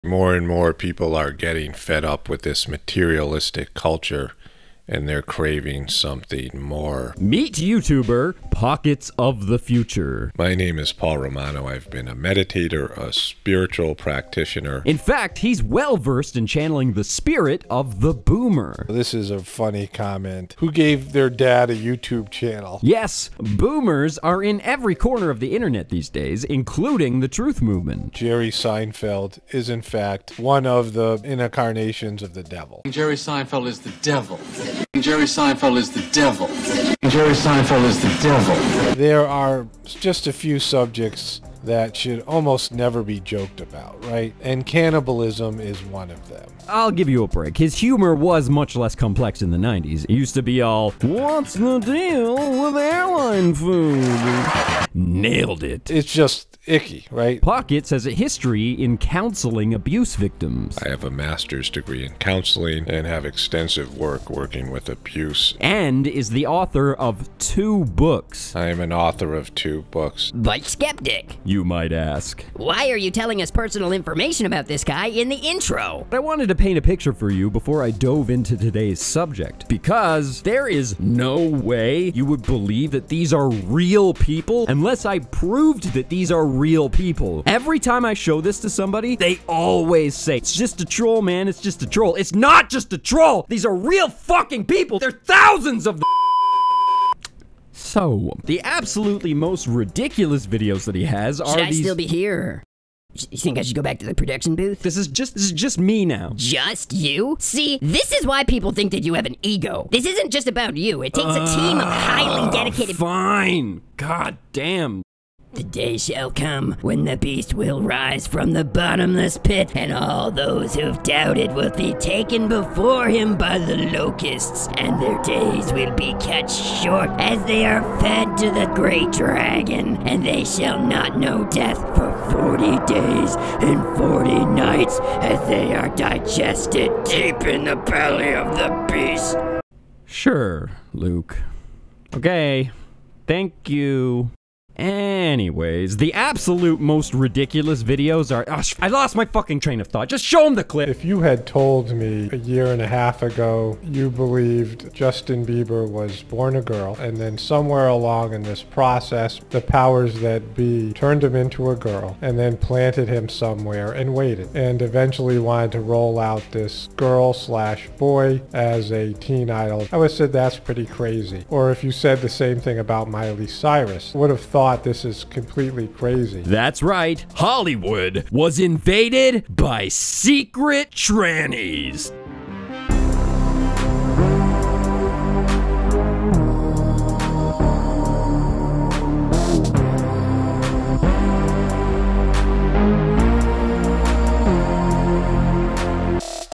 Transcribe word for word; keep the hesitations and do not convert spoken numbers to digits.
More and more people are getting fed up with this materialistic culture, and they're craving something more. Meet YouTuber Pockets of the Future. My name is Paul Romano. I've been a meditator, a spiritual practitioner. In fact, he's well versed in channeling the spirit of the boomer. This is a funny comment. Who gave their dad a YouTube channel? Yes, boomers are in every corner of the internet these days, including the truth movement. Jerry Seinfeld is in fact one of the incarnations of the devil. Jerry Seinfeld is the devil. Jerry Seinfeld is the devil. Jerry Seinfeld is the devil. There are just a few subjects that should almost never be joked about, right? And cannibalism is one of them. I'll give you a break. His humor was much less complex in the nineties. It used to be all, what's the deal with airline food? Nailed it. It's just icky, right? Pockets has a history in counseling abuse victims. I have a master's degree in counseling and have extensive work working with abuse. And is the author of two books. I am an author of two books. But skeptic, you might ask. Why are you telling us personal information about this guy in the intro? I wanted to paint a picture for you before I dove into today's subject, because there is no way you would believe that these are real people unless I proved that these are real people. Every time I show this to somebody, they always say, it's just a troll, man, it's just a troll. It's not just a troll! These are real fucking people! There are thousands of them! So, the absolutely most ridiculous videos that he has are Should I these- still be here? You think I should go back to the production booth? This is just, this is just me now. Just you? See, this is why people think that you have an ego. This isn't just about you. It takes a team of highly dedicated- Fine. God damn. The day shall come when the beast will rise from the bottomless pit, and all those who've doubted will be taken before him by the locusts, and their days will be cut short as they are fed to the great dragon, and they shall not know death for forty days and forty nights as they are digested deep in the belly of the beast. Sure, Luke. Okay. Thank you. Anyways, the absolute most ridiculous videos are- oh, I lost my fucking train of thought. Just show them the clip. If you had told me a year and a half ago you believed Justin Bieber was born a girl, and then somewhere along in this process the powers that be turned him into a girl and then planted him somewhere and waited, and eventually wanted to roll out this girl slash boy as a teen idol, I would have said that's pretty crazy. Or if you said the same thing about Miley Cyrus, I would have thought this is completely crazy. That's right. Hollywood was invaded by secret trannies.